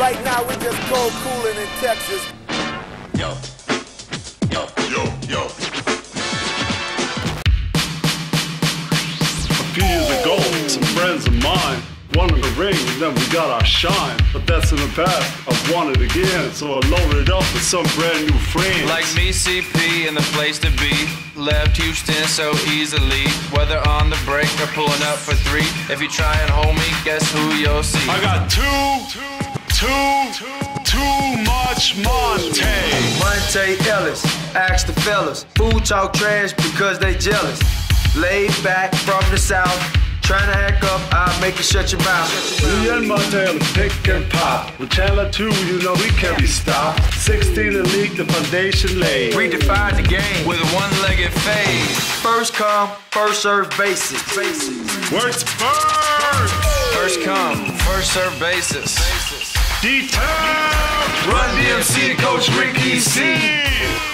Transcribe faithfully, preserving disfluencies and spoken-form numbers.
Right now we're just cold cooling in Texas. Yo, yo, yo, yo. A few years ago, some friends of mine wanted a ring and then we got our shine. But that's in the past, I want it again, so I loaded it up with some brand new friends. Like me, C P, and the place to be. Left Houston so easily, whether on the break or pulling up for three. If you try and hold me, guess who you'll see. I got two, two, too much Monte. Monte Ellis, ask the fellas. Food talk trash because they jealous. Laid back from the south, trying to hack up, I'll make you shut your mouth. Me and Monte pick and pop. With Chandler two, you know we can't be stopped. sixteen in the league, the foundation laid. Redefine the game With a one-legged fade. First come, first serve basis. Words first. First come, first serve basis. D-Town. Run D M C, Coach Ricky C.